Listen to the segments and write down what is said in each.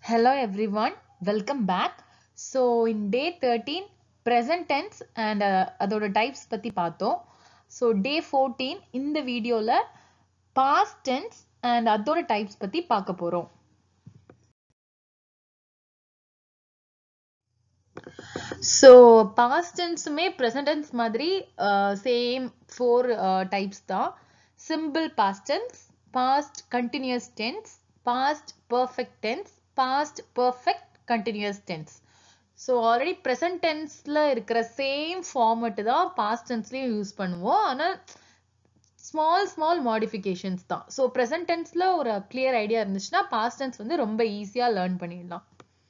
Hello everyone, welcome back. So in day 13 present tense and அதோட types பத்தி பார்த்தோம். So day 14 இந்த வீடியோல past tense and அதோட types பத்தி பார்க்க போறோம். So past tenseமே present tense மாதிரி same four types தான். Simple past tense, past continuous tense, past perfect tense, past perfect continuous tense. So already present tenseல இருக்கிற same format தான் past tenseலயும் யூஸ் பண்ணுவோம். ஆனால் small modifications தான். So present tenseல ஒரு clear idea இருந்துச்சுன்னா past tense வந்து ரொம்ப ஈஸியா learn பண்ணிடலாம்.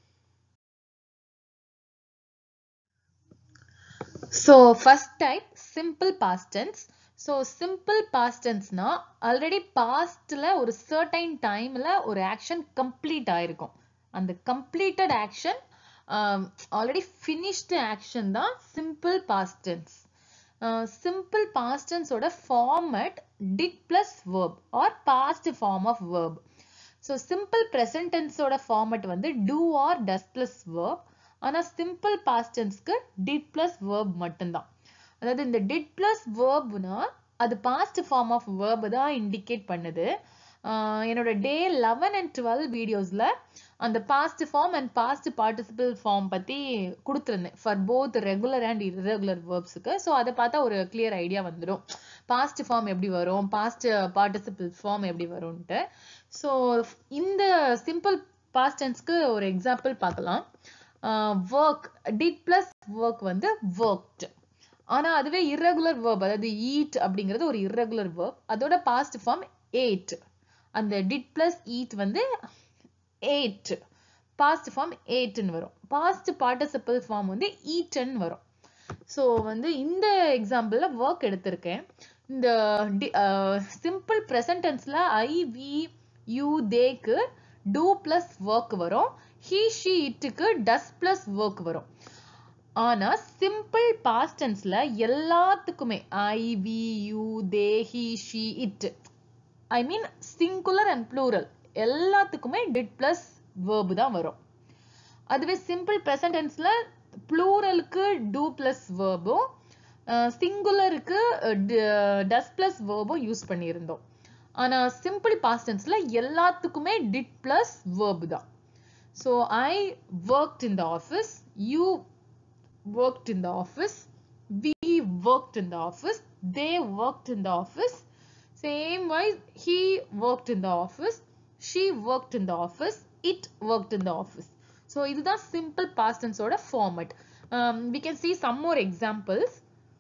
So first type simple past tense. So simple past tense na already pastல ஒரு certain timeல ஒரு action complete ஆயிருக்கும். அந்த completed action already finished action தான் simple past tense. Simple past tense ஓட format did plus verb or past form of verb. So simple present tense ஓட format வந்து do or does plus verb. ஆனா simple past tenseக்கு did plus verb மட்டும்தான். அதாவது இந்த did plus verbனா அது past form of verb தான் indicate பண்ணுது. என்னோட day 11 and 12 வீடியோஸ்ல அந்த past form and past participle form பத்தி கொடுத்திருந்தேன் for both regular and irregular verbsக்கு. ஸோ அதை பார்த்தா ஒரு clear idea வந்துடும். past form எப்படி வரும், past participle form எப்படி வரும்ட்டு. ஸோ இந்த simple past tenseக்கு ஒரு எக்ஸாம்பிள் பார்க்கலாம். work did plus work வந்து worked. ஆனா அதுவே irregular verb அதாவது eat அப்படிங்கிறது ஒரு irregular verb. அதோட past form ate. அந்த did plus eat வந்து ate. past form ate-ன்னு வரும். past participle form வந்து eaten வரும். ஸோ வந்து இந்த எக்ஸாம்பிள்ல work எடுத்திருக்கேன். இந்த simple present tenseல I, we, you, theyக்கு do plus work வரும். he, she, itக்கு does plus work வரும். ஆனா simple past tenseல எல்லாத்துக்குமே I, we, you, they, he, she, it, I mean singular and plural எல்லாத்துக்குமே did plus verb தான் வரும். அதுவே simple present tenseல pluralக்கு do plus verbும் singularக்கு does plus verbும் யூஸ் பண்ணியிருந்தோம். ஆனா simple past tenseல எல்லாத்துக்குமே did plus verb தான். So I worked in the office, you worked in the office, we worked in the office, they worked in the office. Same wise, he worked in the office, she worked in the office, it worked in the office. So இதுதான் simple past tense ஓட format. We can see some more examples.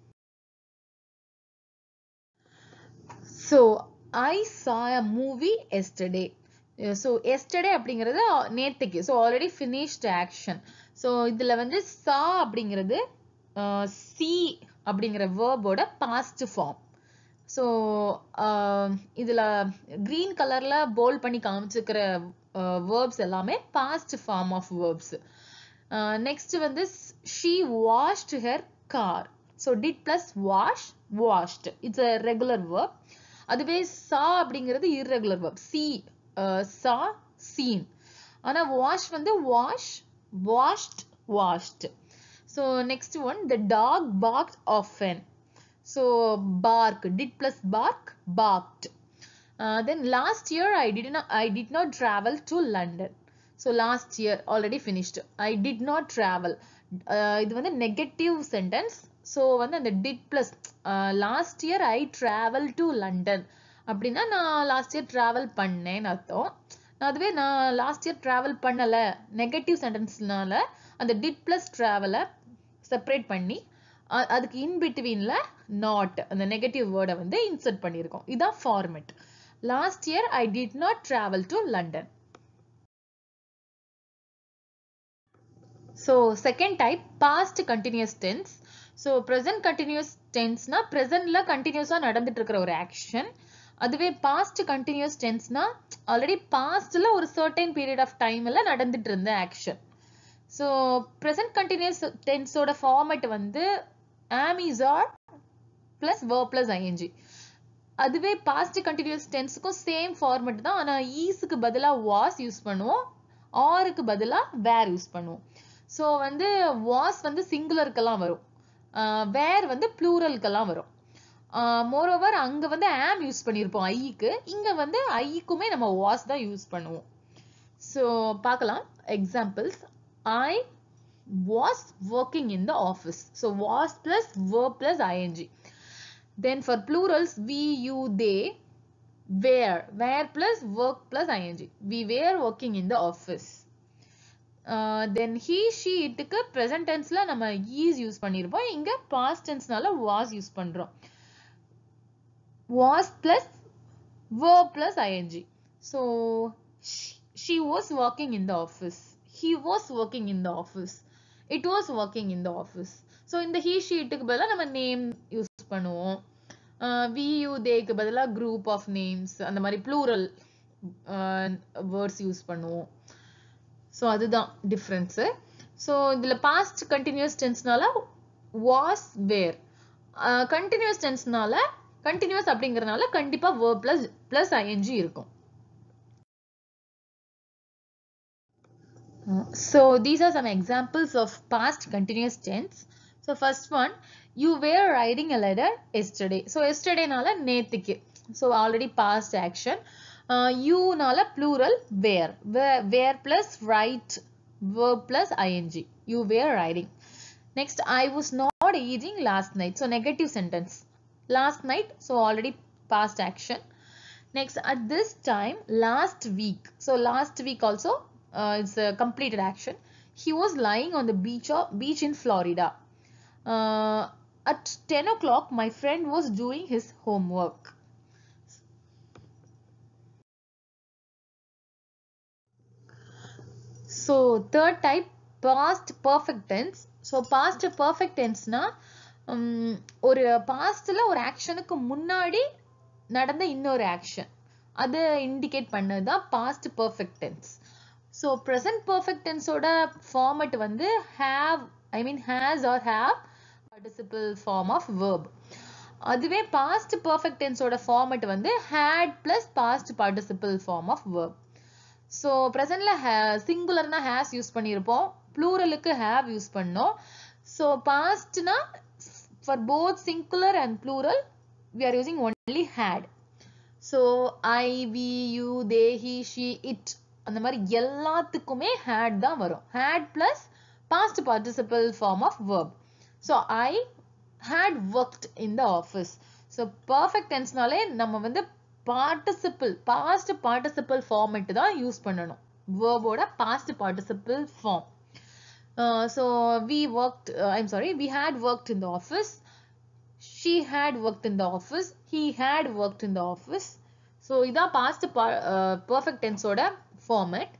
So I saw a movie yesterday. So yesterday அப்படிங்கிறது நேத்துக்கு. So already finished action. So இதுல வந்து saw அப்படிங்கிறது see அப்படிங்கிற verb ஓட past form. So இதில் green கலரில் போல்ட் பண்ணி காமிச்சிருக்கிற வேர்ப்ஸ் எல்லாமே past form of verbs. Next வந்து she washed her car. So did plus wash, washed. It's a regular verb. அதுவே saw அப்படிங்கிறது irregular verb. see, saw, seen. ஆனால் wash வந்து wash, washed, washed. So next one, the dog barked often. So bark, did plus bark, barked. Then last year I did not travel to London. So last year already finished. I did not travel. இது வந்து negative sentence. So வந்து அந்த did plus last year I traveled to London. அப்படின்னா நான் last year travel பண்ணேன்னு அர்த்தம். அதுவே நான் last year travel பண்ணல negative sentenceனால அந்த did plus travel-அ செப்பரேட் பண்ணி அதுக்கு இன் பிட்வீன்ல நாட் அந்த நெகட்டிவ் வேர்டை வந்து இன்சர்ட் பண்ணியிருக்கோம். இதான் format. Last year I did not travel to London. So second type past continuous tense. So present continuous டென்ஸ்னா ப்ரெசன்ட்ல கண்டினியூஸா நடந்துட்டு இருக்கிற ஒரு ஆக்ஷன். அதுவே பாஸ்ட் கண்டினியூஸ் டென்ஸ்னா ஆல்ரெடி பாஸ்ட்ல ஒரு சர்டைன் பீரியட் ஆஃப் டைம்ல நடந்துட்டு இருந்த ஆக்ஷன். ஸோ ப்ரெசன்ட் கண்டினியூஸ் டென்ஸோட ஃபார்மெட் வந்து am, is, are plus verb plus ing. அதுவே past continuous tenseக்கும் சேம் ஃபார்மெட் தான். ஆனா isக்கு பதிலா was யூஸ் பண்ணுவோம். ஆருக்கு பதிலா were யூஸ் பண்ணுவோம். ஸோ வந்து was வந்து சிங்குலருக்கெல்லாம் வரும், were வந்து ப்ளூரலுக்கெல்லாம் வரும். மோரோவர் அங்க வந்து am யூஸ் பண்ணியிருப்போம் ஐக்கு, இங்க வந்து ஐக்குமே நம்ம was தான் யூஸ் பண்ணுவோம். ஸோ பார்க்கலாம் examples. I was working in the office. So was plus verb plus ing. Then for plurals, we, you, they, were plus work plus ing. We were working in the office. Then he, she, itக்கு present tenseல நம்ம is use பண்ணிருப்போம், இங்க past tenseனால was use பண்றோம். Was plus verb plus ing. So she was working in the office. He was working in the office. It was working in the office. So இந்த he, she, itக்கு பதிலா நம்ம name use பண்ணுவோம். we, you, theyக்கு பதிலா group of names, அந்த மாதிரி plural words use பண்ணுவோம். ஸோ அதுதான் டிஃப்ரென்ஸு. ஸோ இதில் பாஸ்ட் கண்டினியூஸ் டென்ஸ்னால was were, கண்டினியூஸ் டென்ஸ்னால கண்டினியூஸ் அப்படிங்கறதுனால கண்டிப்பா verb plus ing இருக்கும். So these are some examples of past continuous tense. So first one, you were writing a letter yesterday. So yesterday நால நேத்திக்கு, so already past action. You நால plural were plus write verb plus ing. You were writing. Next, I was not eating last night. So negative sentence. Last night, so already past action. Next, at this time last week. So last week also it's a completed action. He was lying on the beach in Florida. At 10 o'clock, my friend was doing his homework. So third type, past perfect tense. So past perfect tense na ஒரு பாஸ்ட்ல ஒரு ஆக்ஷனுக்கு முன்னாடி நடந்த இன்னொரு action அதை indicate பண்ணதுதான் past perfect tense. So present perfect டென்ஸோட format வந்து have, I mean has or have participle form of verb. அதுவே பாஸ்ட் பெர்ஃபெக்ட் டென்ஸோட ஃபார்மட் வந்து had plus past participle form of verb. So ப்ரெசன்ட்ல சிங்குலர்னா ஹேஸ் யூஸ் பண்ணியிருப்போம், ப்ளூரலுக்கு ஹேவ் யூஸ் பண்ணோம். ஸோ பாஸ்ட்னா for both singular and plural we are using only had. So I, we, you, they, he, she, it அந்த மாதிரி எல்லாத்துக்குமே had தான் வரும். had plus past participle form of verb. So I had worked in the office. So perfect tenseனாலே நம்ம வந்து participle, past participle format தான் use பண்ணணும், verb ஓட past participle form. So we worked, we had worked in the office. She had worked in the office. He had worked in the office. So இதான் past perfect tense ஓட format.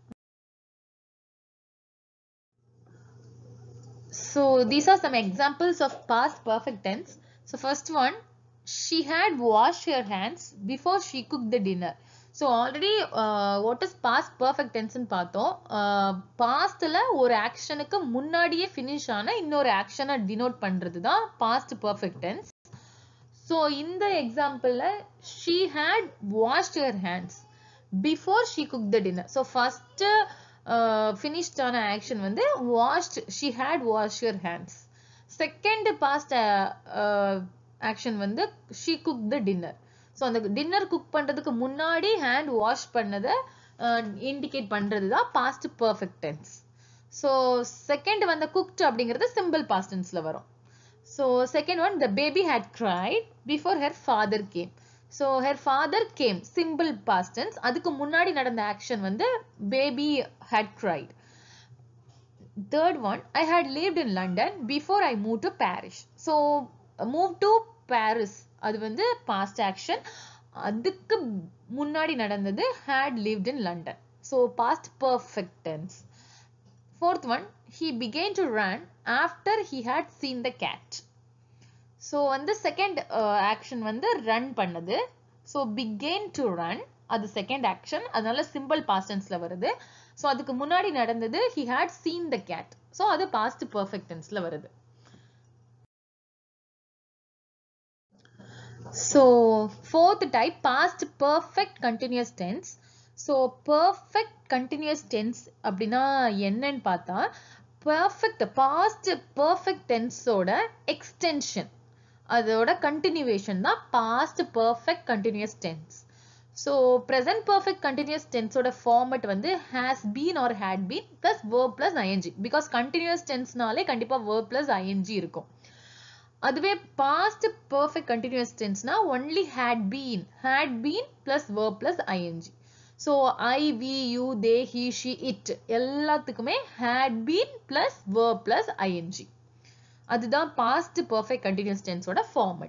So these are some examples of past perfect tense. So first one, she had washed her hands before she cooked the dinner. So already what is past perfect tense ன்னு பார்த்தோம். பாஸ்ட்ல ஒரு ஆக்ஷனுக்கு முன்னாடியே finish ஆன இன்னொரு ஆக்ஷனை denote பண்றது தான் past perfect tense. So இந்த எக்ஸாம்பிள்ல she had washed her hands before she cooked the dinner. So first finished ஆன action வந்து washed, she had washed her hands. Second past action வந்து she cooked the dinner. So அந்த dinner cook பண்றதுக்கு முன்னாடி hand wash பண்ணத indicate பண்றது தான் past perfect tense. So second வந்து cooked அப்படிங்கிறது simple past tenseல வரும். So second one, the baby had cried before her father came. So her father came, simple past tense. அதுக்கு முன்னாடி நடந்த action வந்து baby had cried. Third one, I had lived in London before I moved to Paris. So move to Paris, அது வந்து past action. அதுக்கு முன்னாடி நடந்தது had lived in London. So past perfect tense. Fourth one, he began to run after he had seen the cat. So அந்த second action வந்து run பண்ணது. So began to run, அது second action, அதனால simple past tenseல வருது. So அதுக்கு முன்னாடி நடந்தது he had seen the cat. So அது past perfect tenseல வருது. So fourth type, past perfect continuous tense. So perfect continuous tense அப்படின்னா என்னன்னு பார்த்தா perfect past perfect tense ஓட extension அதோட continuation தான் past perfect continuous tense. So present perfect continuous tense ஓட format வந்து has been or had been plus verb plus ing because continuous tense நாலே கண்டிப்பா verb plus ing இருக்கும். அதுவே past perfect continuous tense na only had been plus verb plus ing. So I, we, you, they, he, she, it எல்லாத்துக்குமே had been plus verb plus ing. அதுதான் past perfect continuous tense ஓட format.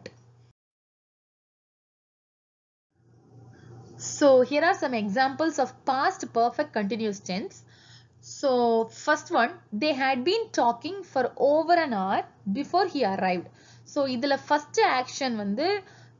So here are some examples of past perfect continuous tense. So first one, they had been talking for over an hour before he arrived. So இதுல first action வந்து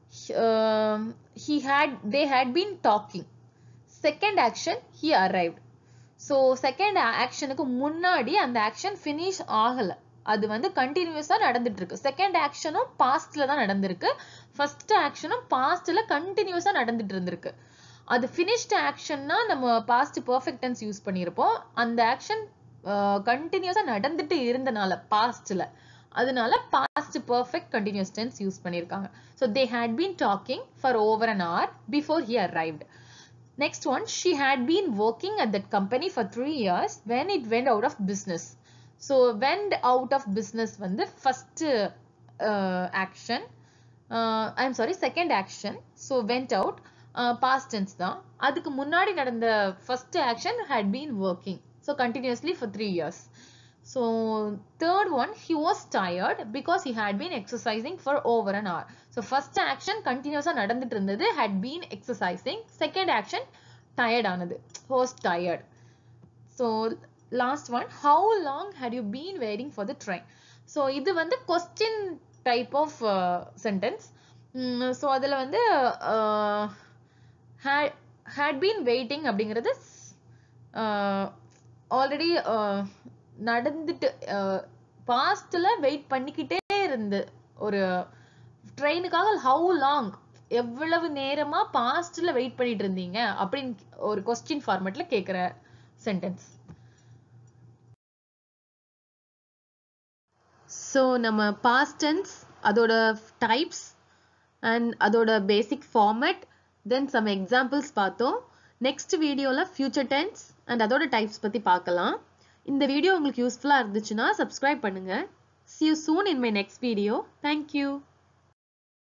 they had been talking. Second action, he arrived. So second actionக்கு முன்னாடி அந்த action finish ஆகல. அது வந்து கண்டினியூஸா நடந்துட்டு இருக்கு. செகண்ட் ஆக்ஷனும் பாஸ்ட்ல தான் நடந்திருக்கு. ஃபர்ஸ்ட் ஆக்ஷனும் பாஸ்ட்ல கண்டினியூஸா நடந்துட்டு இருந்திருக்கு. அது finished actionனா நம்ம past perfect tense யூஸ் பண்ணியிருப்போம். அந்த ஆக்ஷன் கண்டினியூஸா நடந்துட்டு இருந்தனால பாஸ்ட்ல அதனால past perfect continuous tense use பண்ணிருக்காங்க. So they had been talking for over an hour before he arrived. Next one, she had been working at that company for 3 years when it went out of business. So went out of business வந்து first action. I'm sorry, second action. So went out past tense தான். அதுக்கு முன்னாடி நடந்த first action had been working. So continuously for 3 years. So third one, he was tired because he had been exercising for over an hour. So first action continuously நடந்துட்டு இருந்தது, had been exercising. Second action tired ஆனது, was tired. So last one, how long had you been waiting for the train? So இது வந்து question type of sentence. So அதுல வந்து had been waiting அப்படிங்கிறது already நடந்துட்டு பாஸ்ட்ல வெயிட் பண்ணிக்கிட்டே இருந்து ஒரு ட்ரெயினுக்காக ஹவு லாங் எவ்வளவு நேரமா பாஸ்ட்ல வெயிட் பண்ணிட்டு இருந்தீங்க அப்படின்னு ஒரு கொஸ்டின் ஃபார்மேட்ல கேக்குற சென்டென்ஸ். ஸோ நம்ம பாஸ்ட் டென்ஸ் அதோட டைப்ஸ் அண்ட் அதோட basic format then some examples பார்த்தோம். நெக்ஸ்ட் வீடியோவில் ஃபியூச்சர் டென்ஸ் அண்ட் அதோட டைப்ஸ் பற்றி பார்க்கலாம். இந்த வீடியோ உங்களுக்கு யூஸ்ஃபுல்லாக இருந்துச்சுன்னா சப்ஸ்கிரைப் பண்ணுங்க. See you soon in my next video. Thank you.